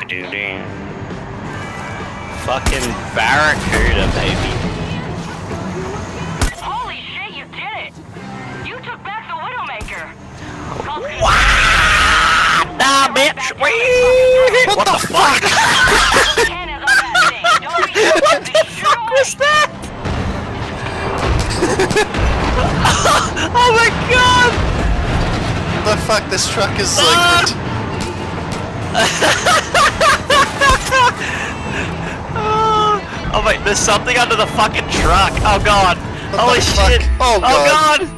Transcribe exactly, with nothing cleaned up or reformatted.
Fucking Barracuda, baby. Holy shit, you did it! You took back the Widowmaker! What? Nah, bitch! Wee! What, what the fuck? What the fuck was that? Oh my god! The fuck, this truck is like... Oh wait, there's something under the fucking truck. Oh god. What Holy the fuck? shit. Oh god. Oh god.